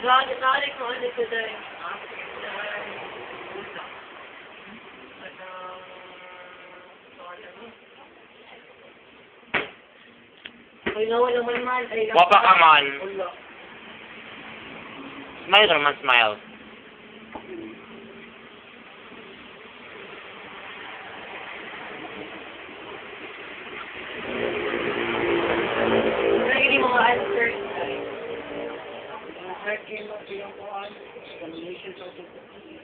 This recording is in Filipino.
Nakalik ko ulit ko dahil. Ay, nawala man. Wapa ka man. Smile naman, smile. Hindi mo ma-answer. Came up, combination